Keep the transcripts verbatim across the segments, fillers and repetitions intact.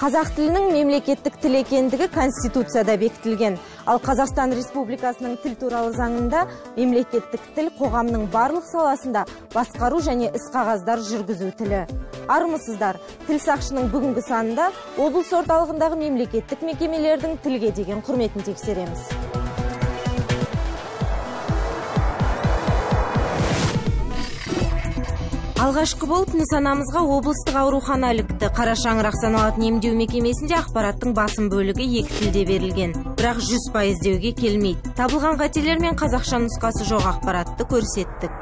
Қазақ тілінің мемлекеттік тіл екендігі Конституцияда бекітілген. Ал Қазақстан Республикасының тіл туралы заңында мемлекеттік тіл қоғамның барлық саласында басқару және іс-қағаздар жүргізу тілі. Армысыздар, тіл сақшының бүгінгі санында облыс орталығындағы мемлекеттік мекемелердің тілге деген құрметін тексереміз. Алғашқы болып нысанамызға облыстық аурухана ілікті. Қара шаңырақ саналатын емдеу мекемесінде ақпараттың басым бөлігі екі тілде берілген. Бірақ жүз пайыз деуге келмейді. Табылған қателер мен қазақша нұсқасы жоқ ақпаратты көрсеттік.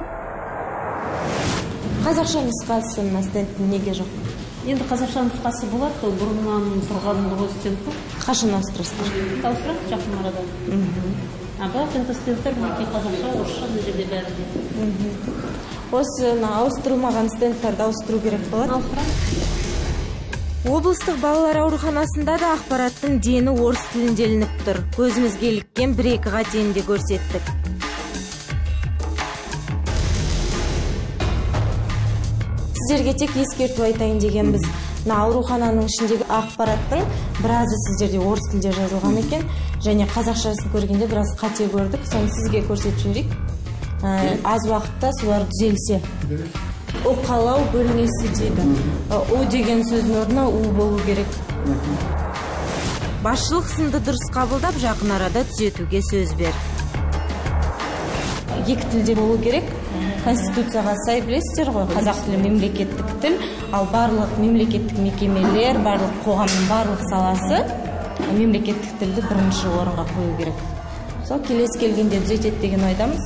Қазақша нұсқасы стендтің неге жоқ? Енді қазақша нұсқасы болады, ол бұрыннан тұрғанды ғой стенд бұл. Қашан ауыстырасыздар? Ауыстырады жақын арада. А бірақ енді стендтер мінекей қазақша, орысша мына жерде бәрі де. Осы ауыстырылмаған стендтарды ауыстыру керек болады? Ауыстырады. Облыстық балалар ауруханасында да ақпараттың дені орыс тілінде ілініп тұр. Көзімізге іліккен бір-екі қатені де көрсеттік. Сіздерге тек ескерту айтайын дегенбіз. Аурухананың ішіндегі ақпараттың біразы сіздерде орыс тілде жазылған екен, және қазақшасын көргенде біраз қате көрдік. Соны сізге көрсетіп жіберейік. Аз уақытта солар түзелсе. Оқалау бөлмесі дейді. О деген сөздің орнына у болу керек. Басшылық сынды дұрыс қабылдап, жақын арада түзетуге сөз бер. Екі тілде болу керек. Конституцияға сай білесіздер ғой, қазақ тілі мемлекеттік тіл, ал барлық мемлекеттік мекемелер, барлық қоғамның барлық саласы мемлекеттік тілді бірінші орынға қою керек. Сол келесі келгенде түзетеді деген ойдамыз.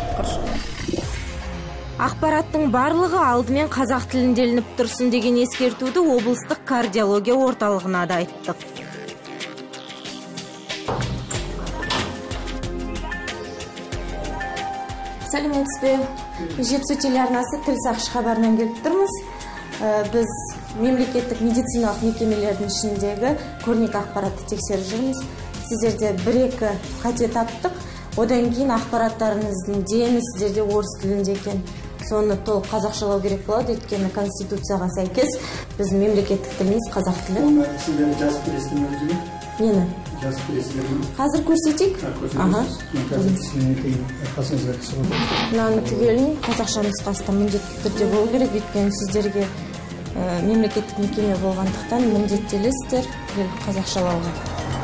Ақпараттың барлығы алдымен қазақ тілінде ілініп тұрсын деген ескертуді облыстық кардиология орталығына да айттық. Сәлеметсіз бе? Жетісу телеарнасы тіл сақшы хабарынан келіп тұрмыз. Біз мемлекеттік медициналық мекемелердің ішіндегі көрнекі ақпаратты тексеріп жүрміз. Сіздерде бір-екі қате таптық. Одан кейін ақпараттарыңыздың дені сіздерде орыс тілінде екен. Соны толық қазақшалау керек болады, өйткені Конституцияға сәйкес біз мемлекеттік тіліміз қазақ тілі. Оны сіздер жазып бересіздер ме? Нені? Жазып бересіздер ме? Қазір көрсетейік? Мынаны түгелін қазақша нұсқасы міндетті түрде болу керек, өйткені сіздерге мемлекеттік мекеме болғандықтан міндеттелесіздер қазақшалауға.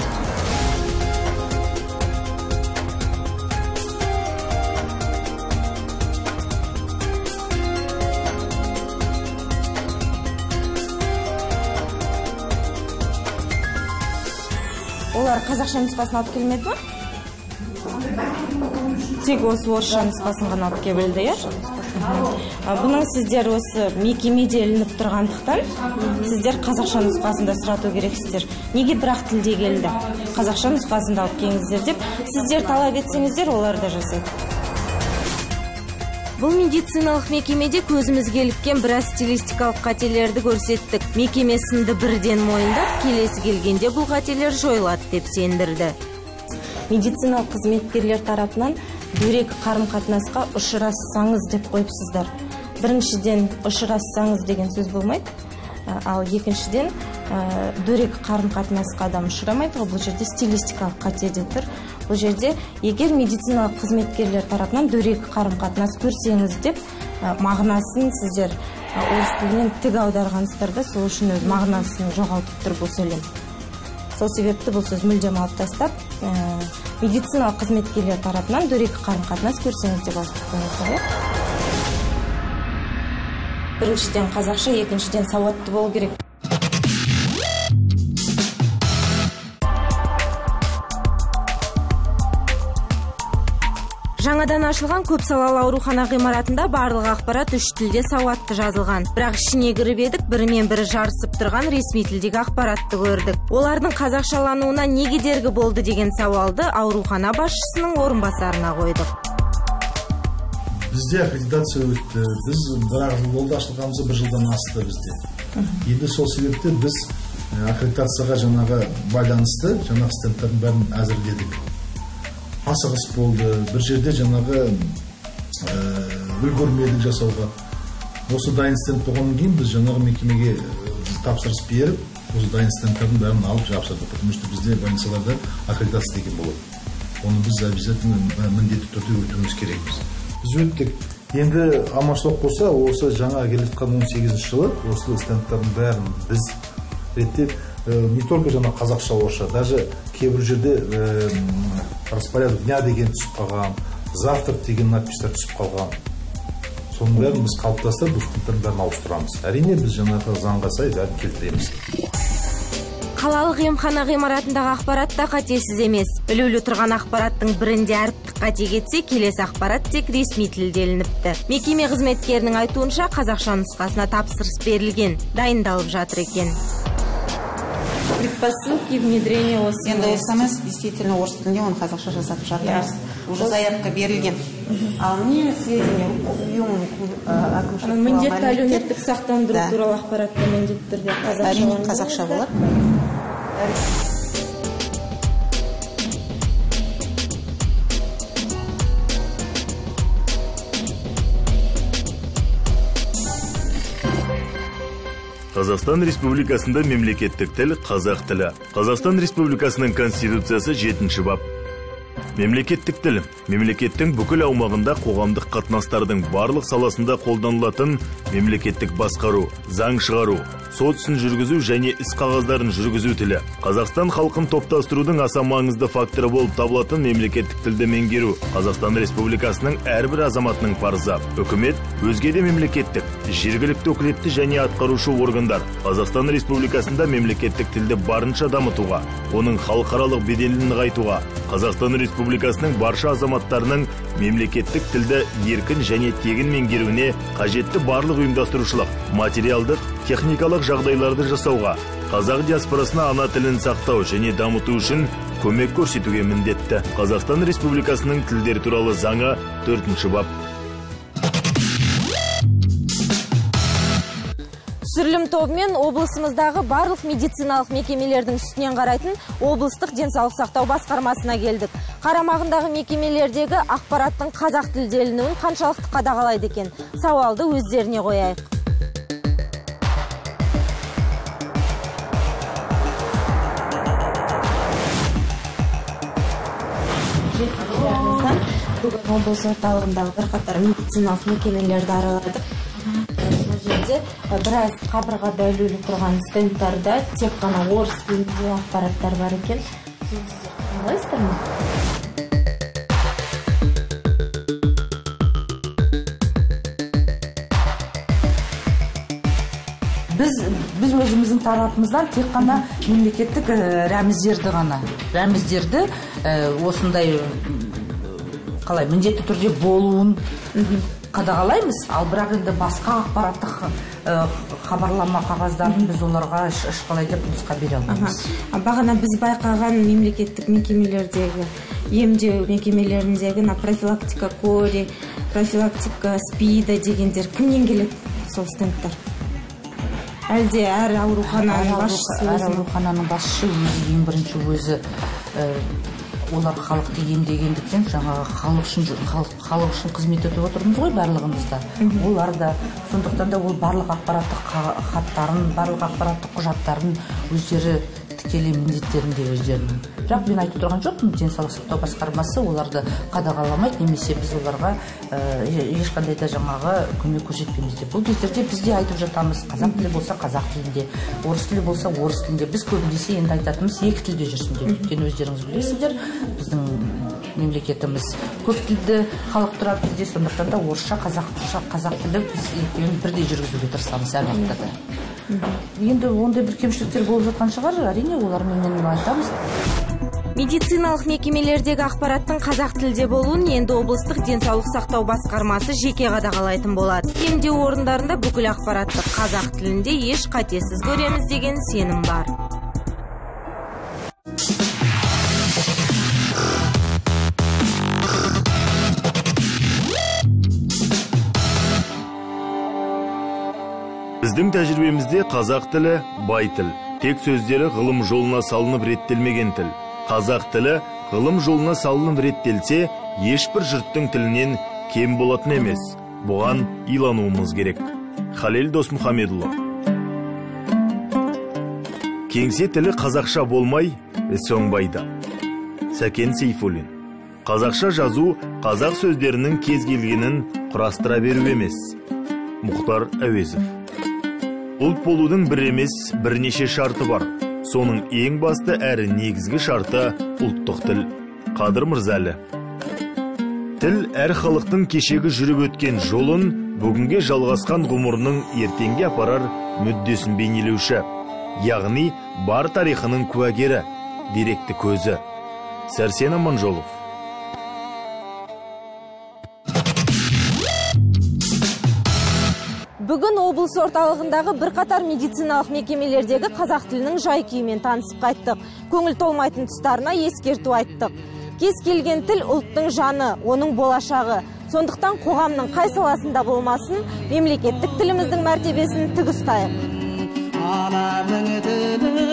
Олар қазақша нұсқасын алып келмеді ме? Тек осы орысша нұсқасын ғана алып келді, е? Бұның сіздер осы мекемеде ілініп тұрғандықтан, сіздер қазақша нұсқасында сұрату керексіздер. Неге бірақ тілде келді? Қазақша нұсқасында алып келіңіздер деп, сіздер талап етсеңіздер, олар да жасайды. Бұл медициналық мекемеде көзімізге іліккен біраз стилистикалық қателерді көрсеттік. Мекеме сынды бірден мойындап, келесі келгенде бұл қателер жойылады деп сендірді. Медициналық қызметкерлер тарапынан дөрекі қарым-қатынасқа ұшырассаңыз деп қойыпсыздар. Біріншіден ұшырассаңыз деген сөз болмайды, ал екіншіден дөрекі қарым-қатынасқа адам ұшырамайды. Бұл жерде стилистикалық қате де тұр. Бұл жерде егер медициналық қызметкерлер тарапынан дөрекі қарым-қатынас көрсеңіз деп мағынасын сіздер орыс тілінен тік аударғансыздар, сол үшін өз мағынасын жоғалтып тұр бұл сөйлем. Сол себепті бұл сөз мүлдем алып тастап, медициналық қызметкерлер тарапынан дөрекі қарым-қатынас көрсеңіз деп ауыстырыңыздар. Біріншіден қазақша, екіншіден сауатты болу керек. Жаңадан ашылған көп салалы аурухана ғимаратында барлық ақпарат үш тілде сауатты жазылған. Бірақ ішіне кіріп едік, бірімен бірі жарысып тұрған ресми тілдегі ақпаратты көрдік. Олардың қазақшалануына не кедергі болды деген сауалды аурухана басшысының орынбасарына қойдық. Бізде аккредитация өтті. Біз бір жыл болды ашылғанымызға, бір жылдан асты бізде. Енді сол себепте біз аккредитацияға жаңағы байланысты, жаңағы стендтердің бәрін әзірледік. Асығыс болды, бір жерде жаңағы үлгермедік жасауға. Осы дайын стенд болғаннан кейін біз жаңағы мекемеге тапсырыс беріп, осы дайын стендтердің бәрін алып жабыстырды, потому что бізде больницаларда аккредитация деген болады. Оны біз обязательно міндетті түрде өтуіміз керекпіз. Біз өттік. Енді аманшылық болса, осы жаңа келе жатқан он сегізінші жылы осы стендтердің бәрін біз реттеп, не только жаңа қазақша, орысша, даже кейбір жерде распорядок дня деген түсіп қалған, завтрак деген надпистер түсіп қалған. Соның бәрін біз қалыптастырып, бұл стендтердің бәрін ауыстырамыз. Әрине біз жаңағы заңға сай бәрін келтіреміз. Қалалық емхана ғимаратындағы ақпарат та қатесіз емес. Ілулі тұрған ақпараттың бірінде әріптік қате кетсе, келесі ақпарат тек ресми тілде ілініпті. Мекеме қызметкерінің айтуынша қазақша нұсқасына тапсырыс берілген, дайындалып жатыр екен. Предпосылки внедрения осы. Енді осамыз действительно орыс тілінде оны қазақша жасап жатырмыз. Уже заявка берілген. Ал не сведения ұйым әкімшілік міндетті әлеуметтік сақтандыру туралы ақпаратты міндетті түрде қазақша. Әрине қазақша болады. Қазақстан Республикасында мемлекеттік тіл қазақ тілі. Қазақстан Республикасының Конституциясы жетінші бап. Мемлекеттік тіл мемлекеттің бүкіл аумағында қоғамдық қатынастардың барлық саласында қолданылатын мемлекеттік басқару, заң шығару, сот ісін жүргізу және іс қағаздарын жүргізу тілі. Қазақстан халқын топтастырудың аса маңызды факторы болып табылатын мемлекеттік тілді меңгеру Қазақстан Республикасының әрбір азаматының парызы. Үкімет, өзге де мемлекеттік, жергілікті өкілетті және атқарушы органдар Қазақстан Республикасында мемлекеттік тілді барынша дамытуға, оның халықаралық беделін нығайтуға, Қазақстан Республикасының барша азаматтарының мемлекеттік тілді еркін және тегін меңгеруіне қажетті барлық ұйымдастырушылық, материалдық, техникалық жағдайларды жасауға, қазақ диаспорасына ана тілін сақтау және дамыту үшін көмек көрсетуге міндетті. Қазақстан Республикасының тілдер туралы заңы төртінші бап. Түсірілім тобымен облысымыздағы барлық медициналық мекемелердің үстінен қарайтын облыстық денсаулық сақтау басқармасына келдік. Қарамағындағы мекемелердегі ақпараттың қазақ тілде ілінуін қаншалықты қадағалайды екен? Сауалды өздеріне қояйық. Бүгін облыс орталығындағы бірқатар медициналық мекемелерді араладық. Біраз қабырғада ілулі тұрған стендтарда тек қана орыс тілінде ақпараттар бар екен. Қалайсыздар ма? Біз біз өзіміздің тарапымыздан тек қана мемлекеттік рәміздерді ғана, рәміздерді осындай қалай міндетті түрде болуын қадағалаймыз, ал бірақ енді басқа ақпараттық хабарлама қағаздарын біз оларға ешқалай деп нұсқа бере алмаймыз. Бағана біз байқаған мемлекеттік мекемелердегі, емдеу мекемелеріндегі профилактика кори, профилактика спида дегендер кімнен келеді сол стендтер? Әлде әр аурухананың басшысы? Әр аурухананың басшысы өзі ең бірінші өзі олар халықты емдегендіктен жаңағы халық үшін халық үшін қызмет етіп отырмыз ғой барлығымызда. Олар да сондықтан да ол барлық ақпараттық хаттарын, барлық ақпараттық құжаттарын өздері тікелей міндеттерінде өздерінің. Бірақ мен айтып тұрған жоқпын, денсаулық сақтау басқармасы оларды қадағаламайды, немесе біз оларға ешқандай да жаңағы көмек көрсетпейміз деп. Бұл кездерде біз де айтып жатамыз, қазақ тілі болса қазақ тілінде, орыс тілі болса орыс тілінде. Біз көбінесе енді айтатынымыз екі тілде жүрсін деп. Өйткені өздеріңіз білесіздер, біздің мемлекетіміз көп тілді халық тұрады бізде, сондықтан да орысша, қазақша, қазақ тілі біз екеуін бірдей жүргізуге тырысамыз әр уақытта да. Енді ондай бір кемшіліктер болып жатқан шығар, әрине олармен мен айтамыз. Медициналық мекемелердегі ақпараттың қазақ тілде болуын енді облыстық денсаулық сақтау басқармасы жеке қадағалайтын болады. Емдеу орындарында бүкіл ақпаратты қазақ тілінде еш қатесіз көреміз деген сенім бар. Біздің тәжірибемізде қазақ тілі бай тіл. Тек сөздері ғылым жолына салынып реттелмеген тіл. Қазақ тілі ғылым жолына салынып реттелсе, ешбір жұрттың тілінен кем болатын емес. Бұған илануымыз керек. Халел Досмұхамедұлы. Кеңсе тілі қазақша болмай, іс оңбайды. Сәкен Сейфуллин. Қазақша жазу қазақ сөздерінің кез келгенін құрастыра беру емес. Мұхтар Әуезов. Ұлт болудың бір емес, бірнеше шарты бар. Соның ең басты әрі негізгі шарты ұлттық тіл. Қадыр Мырзалы. Тіл әр халықтың кешегі жүріп өткен жолын, бүгінге жалғасқан ғұмырының ертеңге апарар мүддесін бейнелеуші, яғни бар тарихының куәгері, деректі көзі. Сәрсен Аманжолов. Бүгін облыс орталығындағы бірқатар медициналық мекемелердегі қазақ тілінің жай-күйімен танысып қайттық. Көңіл толмайтын тұстарына ескерту айттық. Кез келген тіл ұлттың жаны, оның болашағы. Сондықтан қоғамның қай саласында болмасын, мемлекеттік тіліміздің мәртебесін тік ұстайық.